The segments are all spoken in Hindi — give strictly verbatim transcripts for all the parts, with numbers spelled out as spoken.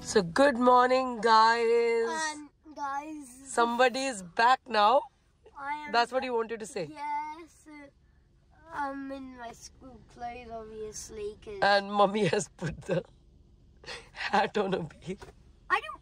So good morning, guys. Um, guys. Somebody is back now. I am. That's what you wanted to say. Yes. Uh, I'm in my school clothes, obviously. Cause And mummy has put the hat on Abir. I don't.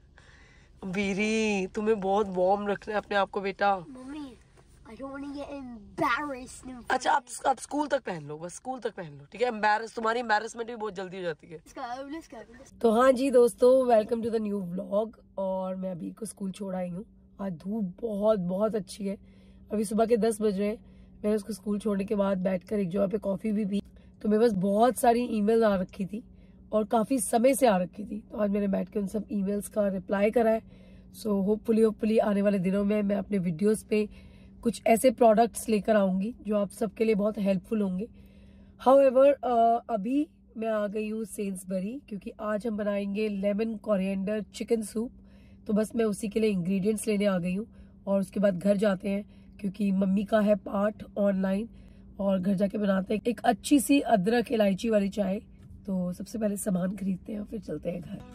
बीरी, तुम्हें बहुत वार्म रखना है अपने आप को बेटा. Mummy, I don't want to get embarrassed. In front अच्छा आप आप स्कूल तक पहन लो, बस स्कूल तक पहन लो, ठीक है. एम्बैरस तुम्हारी एम्बैरसमेंट भी बहुत जल्दी हो जाती है. Let's go. Let's go. Let's go. तो हाँ जी दोस्तों, welcome to the new vlog. और मैं अभी को स्कूल छोड़ आई हूँ. आज धूप बहुत बहुत अच्छी है. अभी सुबह के दस बज रहे हैं. मैंने उसको स्कूल छोड़ने के बाद बैठकर एक जगह पे कॉफी भी पी. तो मेरे पास बहुत सारी ईमेल आ रखी थी और काफी समय से आ रखी थी. तो आज मैंने बैठ के उन सब ईमेल्स का रिप्लाई करा है. सो होपफुली होपफुली आने वाले दिनों में मैं अपने वीडियोस पे कुछ ऐसे प्रोडक्ट्स लेकर आऊंगी जो आप सबके लिए बहुत हेल्पफुल होंगे. हाउएवर अभी मैं आ गई हूँ सेन्सबरी, क्योंकि आज हम बनाएंगे लेमन कोरिएंडर चिकन सूप. तो बस मैं उसी के लिए इंग्रेडिएंट्स लेने आ गई हूँ और उसके बाद घर जाते हैं, क्योंकि मम्मी का है पाठ ऑनलाइन और घर जाके बनाते हैं एक अच्छी सी अदरक इलायची वाली चाय. तो सबसे पहले सामान खरीदते हैं और फिर चलते हैं घर.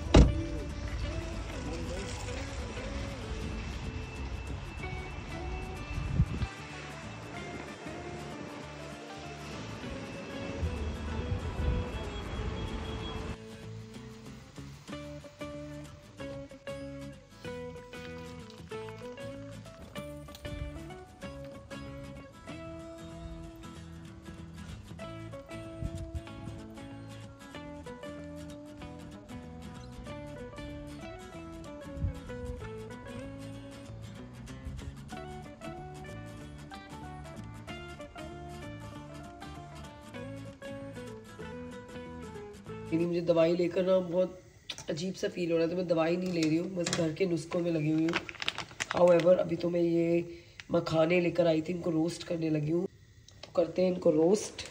मुझे दवाई लेकर ना बहुत अजीब सा फील हो रहा है, तो मैं दवाई नहीं ले रही हूँ, बस घर के नुस्खों में लगी हुई हूँ. हाउएवर अभी तो मैं ये मखाने लेकर आई थी, इनको रोस्ट करने लगी हूँ. तो करते हैं इनको रोस्ट.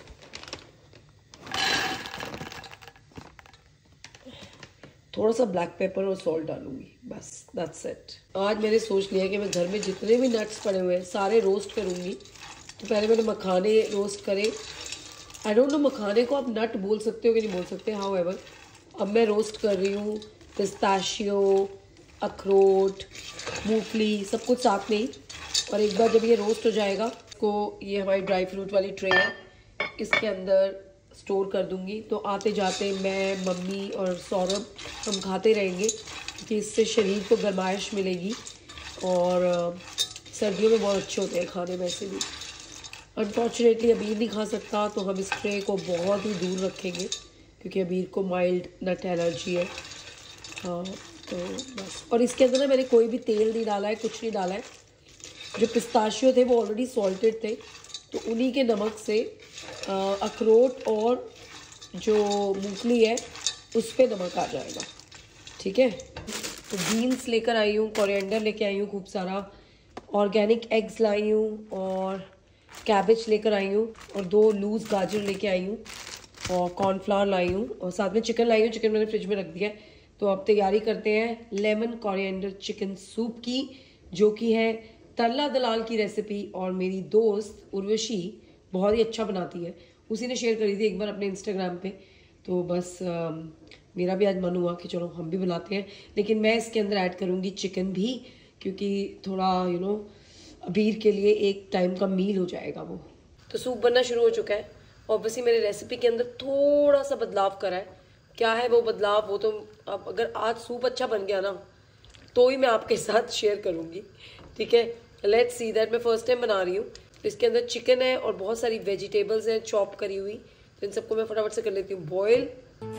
थोड़ा सा ब्लैक पेपर और सॉल्ट डालूंगी, बस दैट्स इट. आज मैंने सोच लिया कि मैं घर में जितने भी नट्स पड़े हुए हैं सारे रोस्ट करूँगी. तो पहले मैंने मखाने रोस्ट करे. आई डोंट नो मखाने को आप नट बोल सकते हो कि नहीं बोल सकते. हाउएवर अब मैं रोस्ट कर रही हूँ पिस्ताशियो, अखरोट, मूंगफली, सब कुछ साथ में ही. और एक बार जब ये रोस्ट हो जाएगा तो ये हमारी ड्राई फ्रूट वाली ट्रे है, इसके अंदर स्टोर कर दूँगी. तो आते जाते मैं, मम्मी और सौरभ हम खाते रहेंगे, क्योंकि इससे शरीर को गर्माइश मिलेगी और सर्दियों में बहुत अच्छे होते हैं खाने में. ऐसे भी अनफॉर्चुनेटली अबीर नहीं खा सकता, तो हम इस ट्रे को बहुत ही दूर रखेंगे, क्योंकि अबीर को माइल्ड नट एलर्जी है. हाँ तो बस. और इसके अंदर ना मैंने कोई भी तेल नहीं डाला है, कुछ नहीं डाला है. जो पिस्ताशियो थे वो ऑलरेडी सॉल्टेड थे, तो उन्हीं के नमक से अखरोट और जो मूंगफली है उस पर नमक आ जाएगा, ठीक है. तो बीन्स लेकर आई हूँ, कोरिएंडर लेके आई हूँ खूब सारा, ऑर्गेनिक एग्स लाई हूँ और कैबेज लेकर आई हूँ और दो लूज गाजर लेके आई हूँ और कॉर्नफ्लावर लाई हूँ और साथ में चिकन लाई हूँ. चिकन मैंने फ्रिज में रख दिया है. तो अब तैयारी करते हैं लेमन कोरिएंडर चिकन सूप की, जो कि है तल्ला दलाल की रेसिपी और मेरी दोस्त उर्वशी बहुत ही अच्छा बनाती है. उसी ने शेयर करी थी एक बार अपने इंस्टाग्राम पे. तो बस आ, मेरा भी आज मन हुआ कि चलो हम भी बनाते हैं, लेकिन मैं इसके अंदर ऐड करूँगी चिकन भी, क्योंकि थोड़ा यू नो अबीर के लिए एक टाइम का मील हो जाएगा वो. तो सूप बनना शुरू हो चुका है. ऑब्वियसली मेरे रेसिपी के अंदर थोड़ा सा बदलाव करा है. क्या है वो बदलाव, वो तो अब अगर आज सूप अच्छा बन गया ना तो ही मैं आपके साथ शेयर करूँगी, ठीक है. Let's see that. मैं फर्स्ट टाइम बना रही हूँ. तो इसके अंदर चिकन है और बहुत सारी वेजिटेबल्स हैं चॉप करी हुई. तो इन सबको मैं फटाफट से कर लेती हूँ boil.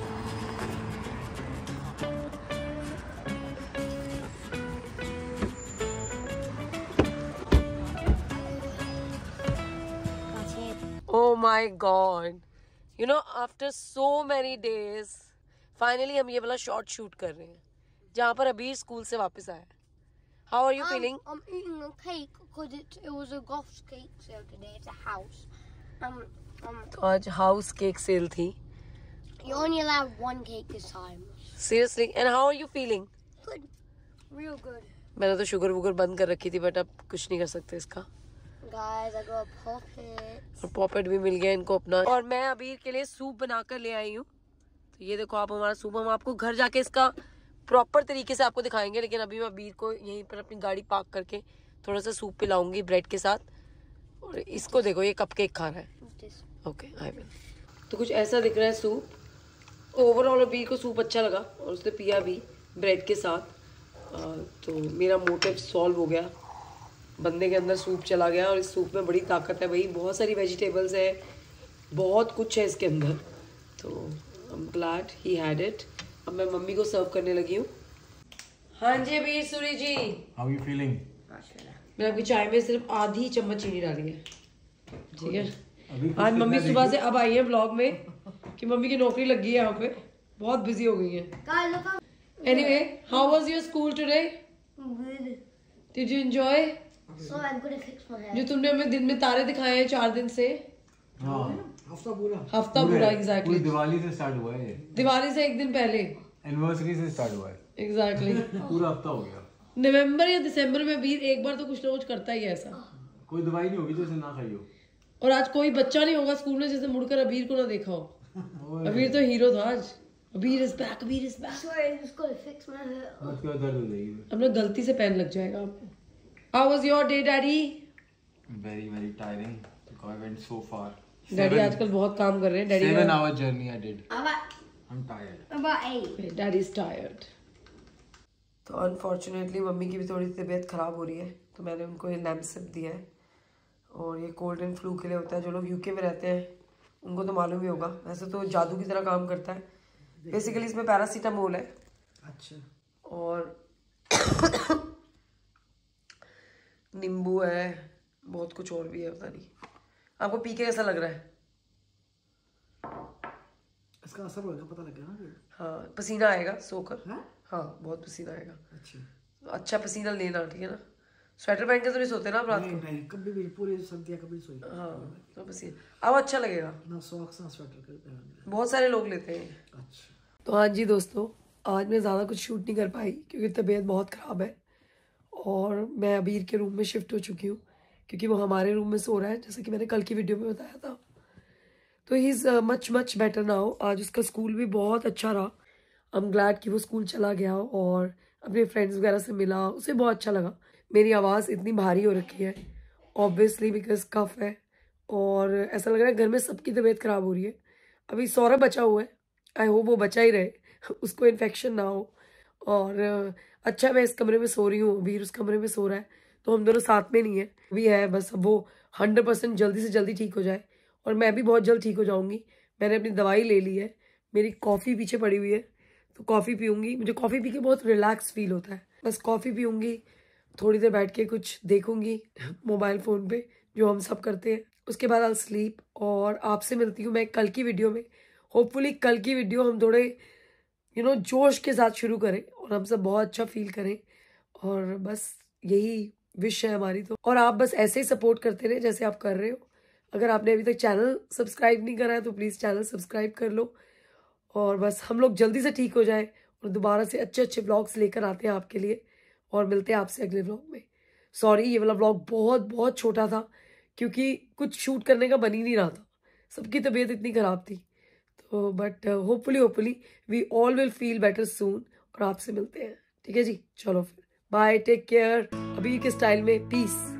Oh my God! You know, after so many days, finally हम ये वाला शॉर्ट शूट कर रहे हैं, जहाँ पर अभी स्कूल से वापस आया. How are you um, feeling? I'm eating a cake because it, it was a Goths cake sale today. It's a house. Um, um, तो आज हाउस केक सेल थी. you're only allowed one cake this time. Seriously? And how are you feeling? Good. Real good. मैंने तो शुगर वुगर बंद कर रखी थी, बट अब कुछ नहीं कर सकते इसका. Guys, I got a poppet. और पॉपेट भी मिल गया इनको अपना. और मैं अबीर के लिए सूप बनाकर ले आई हूँ. तो ये देखो आप हमारा सूप, हम आपको घर जाके इसका प्रॉपर तरीके से आपको दिखाएंगे, लेकिन अभी मैं अबीर को यहीं पर अपनी गाड़ी पार्क करके थोड़ा सा सूप पिलाऊंगी ब्रेड के साथ। और इसको देखो ये कपकेक खा रहा है। Okay I will. तो कुछ ऐसा दिख रहा है सूप। ओवरऑल अबीर को सूप अच्छा लगा और उसने पिया भी ब्रेड के साथ। आ, तो मेरा मोटिव सॉल्व हो गया, बंदे के अंदर सूप चला गया। और इस सूप में बड़ी ताकत है भाई, बहुत सारी वेजिटेबल्स है, बहुत कुछ है इसके अंदर। तो I am glad he had it. अब मैं मम्मी को सर्व करने लगी हूँ। हाँ जी Abir Suri ji, how you feeling? मैंने आपकी चाय में सिर्फ आधी चम्मच चीनी डाली है, ठीक है। आज मम्मी सुबह से अब आई है ब्लॉग में कि मम्मी की नौकरी लग गई है यहाँ पे, बहुत बिजी हो गई है। Anyway, how was your school today? Did you enjoy? जो तुमने हमें दिन में तारे दिखाए हैं चार दिन से। हाँ, हफ्ता पूरा हफ्ता पूरा एग्जैक्टली। दिवाली से स्टार्ट हुआ है, दिवाली से एक दिन पहले, एनिवर्सरी से स्टार्ट हुआ है एग्जैक्टली। पूरा हफ्ता हो गया। नवंबर या दिसंबर में भी एक बार तो कुछ ना कुछ करता ही है ऐसा। कोई दवाई नहीं होगी जैसे ना खाई हो। और आज कोई बच्चा नहीं होगा स्कूल में जिसने मुड़कर अबीर को ना देखा हो। अबीर तो हीरो था आज। Abir is back, Abir is back. मत करो, दर्द हो जाएगी। अपना गलती से पेन लग जाएगा आपको। How was your day daddy? Very very tiring, I went so far. Daddy आजकल बहुत काम कर रहे हैं। Daddy seven hour journey I did. About I am tired. about eight. Daddy is tired. तो अनफॉर्चुनेटली मम्मी की भी थोड़ी तबीयत ख़राब हो रही है, तो मैंने उनको ये लैम्पसिप दिया है। और ये कोल्ड एंड फ्लू के लिए होता है। जो लोग यूके में रहते हैं उनको तो मालूम ही होगा, वैसे तो जादू की तरह काम करता है। बेसिकली इसमें पैरासीटामोल है। अच्छा। और नींबू है, बहुत कुछ और भी है, पता नहीं। आपको पी के कैसा लग रहा है? इसका असर होगा, पता लगेगा ना। हाँ, पसीना आएगा सोकर। हाँ? हाँ, बहुत पसीना आएगा। अच्छा अच्छा पसीना लेना, ठीक है ना। स्वेटर पहन के तो नहीं सोते ना आप रात नहीं, को? नहीं, कभी भी पूरी सर्दियाँ कभी नहीं सोई। हाँ, तो पसीना अब अच्छा लगेगा। ना सॉक्स ना स्वेटर कभी पहना। बहुत सारे लोग लेते हैं। अच्छा। तो हाँ जी दोस्तों, आज मैं ज़्यादा कुछ शूट नहीं कर पाई क्योंकि तबीयत बहुत ख़राब है। और मैं अबीर के रूम में शिफ्ट हो चुकी हूँ क्योंकि वो हमारे रूम में सो रहा है, जैसे कि मैंने कल की वीडियो में बताया था। तो he is much much better now. आज उसका स्कूल भी बहुत अच्छा रहा। आई एम ग्लैड कि वो स्कूल चला गया और अपने फ्रेंड्स वगैरह से मिला, उसे बहुत अच्छा लगा। मेरी आवाज़ इतनी भारी हो रखी है ऑब्वियसली बिकॉज कफ है, और ऐसा लग रहा है घर में सबकी तबीयत ख़राब हो रही है। अभी सौरभ बचा हुआ है, आई होप वो बचा ही रहे, उसको इन्फेक्शन ना हो। और अच्छा मैं इस कमरे में सो रही हूँ, अबीर उस कमरे में सो रहा है, तो हम दोनों साथ में नहीं है भी है। बस अब वो हंड्रेड परसेंट जल्दी से जल्दी ठीक हो जाए और मैं भी बहुत जल्द ठीक हो जाऊँगी। मैंने अपनी दवाई ले ली है, मेरी कॉफ़ी पीछे पड़ी हुई है, तो कॉफ़ी पीऊँगी। मुझे कॉफ़ी पी के बहुत रिलैक्स फील होता है। बस कॉफ़ी पीऊँगी, थोड़ी देर बैठ के कुछ देखूँगी मोबाइल फ़ोन पे, जो हम सब करते हैं। उसके बाद आई स्लीप। और आपसे मिलती हूँ मैं कल की वीडियो में। होपफुली कल की वीडियो हम थोड़े यू नो जोश के साथ शुरू करें और हम सब बहुत अच्छा फील करें। और बस यही विश है हमारी। तो और आप बस ऐसे ही सपोर्ट करते रहे जैसे आप कर रहे हो। अगर आपने अभी तक चैनल सब्सक्राइब नहीं करा है तो प्लीज़ चैनल सब्सक्राइब कर लो। और बस हम लोग जल्दी से ठीक हो जाए और दोबारा से अच्छे अच्छे व्लॉग्स लेकर आते हैं आपके लिए। और मिलते हैं आपसे अगले व्लॉग में। सॉरी ये वाला व्लॉग बहुत बहुत छोटा था क्योंकि कुछ शूट करने का बन ही नहीं रहा था, सबकी तबीयत इतनी ख़राब थी। तो but hopefully hopefully we all will feel better soon. और आपसे मिलते हैं, ठीक है जी। चलो फिर बाय, टेक केयर। अबीर के स्टाइल में, पीस।